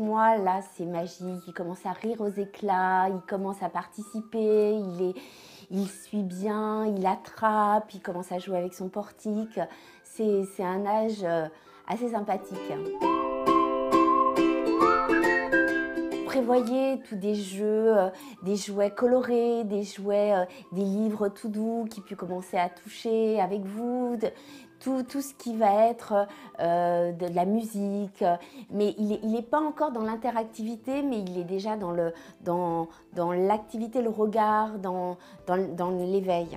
mois, là, c'est magique. Il commence à rire aux éclats, il commence à participer, il suit bien, il attrape, il commence à jouer avec son portique. C'est un âge assez sympathique. Prévoyez tous des jeux, des jouets colorés, des jouets, des livres tout doux qui puissent commencer à toucher avec vous, tout ce qui va être de la musique. Mais il n'est pas encore dans l'interactivité, mais il est déjà dans l'activité, le regard, dans l'éveil.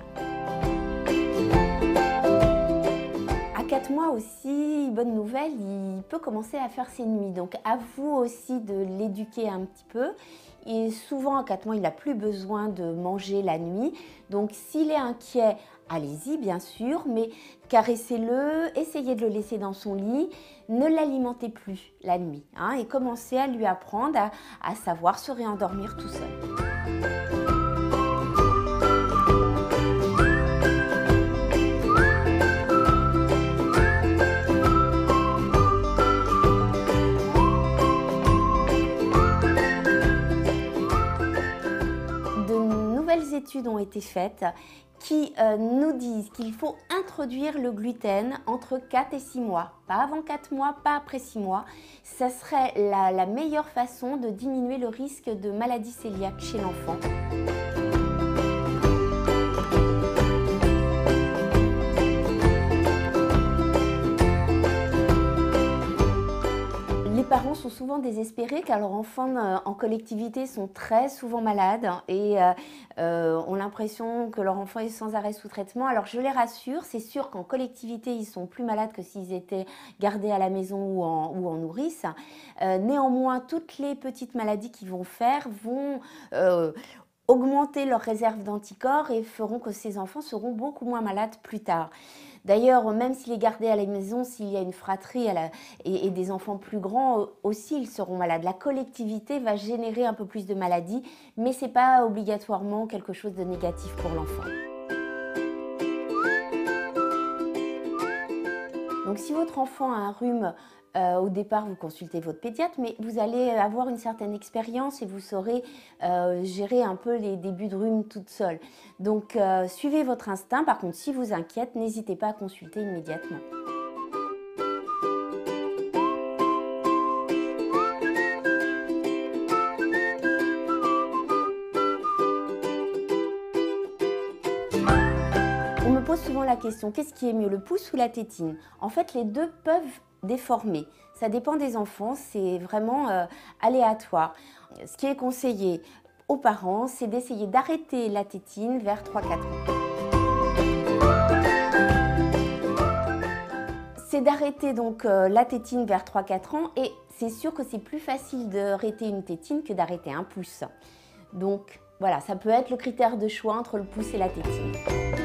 À 4 mois aussi, bonne nouvelle, il peut commencer à faire ses nuits. Donc à vous aussi de l'éduquer un petit peu. Et souvent à 4 mois, il n'a plus besoin de manger la nuit. Donc s'il est inquiet, allez-y bien sûr, mais caressez-le, essayez de le laisser dans son lit. Ne l'alimentez plus la nuit et commencez à lui apprendre à savoir se réendormir tout seul. Études ont été faites qui nous disent qu'il faut introduire le gluten entre 4 et 6 mois. Pas avant 4 mois, pas après 6 mois. Ça serait la meilleure façon de diminuer le risque de maladie cœliaque chez l'enfant. Les parents sont souvent désespérés car leurs enfants en collectivité sont très souvent malades et ont l'impression que leur enfant est sans arrêt sous traitement. Alors je les rassure, c'est sûr qu'en collectivité ils sont plus malades que s'ils étaient gardés à la maison ou en nourrice. Néanmoins, toutes les petites maladies qu'ils vont faire vont augmenter leur réserve d'anticorps et feront que ces enfants seront beaucoup moins malades plus tard. D'ailleurs, même s'il est gardé à la maison, s'il y a une fratrie et des enfants plus grands, aussi ils seront malades. La collectivité va générer un peu plus de maladies, mais ce n'est pas obligatoirement quelque chose de négatif pour l'enfant. Donc si votre enfant a un rhume, au départ vous consultez votre pédiatre, mais vous allez avoir une certaine expérience et vous saurez gérer un peu les débuts de rhume toute seule. Donc suivez votre instinct, par contre si vous inquiète, n'hésitez pas à consulter immédiatement. On me pose souvent la question, qu'est-ce qui est mieux, le pouce ou la tétine? En fait, les deux peuvent déformer. Ça dépend des enfants, c'est vraiment aléatoire. Ce qui est conseillé aux parents, c'est d'essayer d'arrêter la tétine vers 3-4 ans. C'est d'arrêter donc la tétine vers 3-4 ans et c'est sûr que c'est plus facile d'arrêter une tétine que d'arrêter un pouce. Donc voilà, ça peut être le critère de choix entre le pouce et la tétine.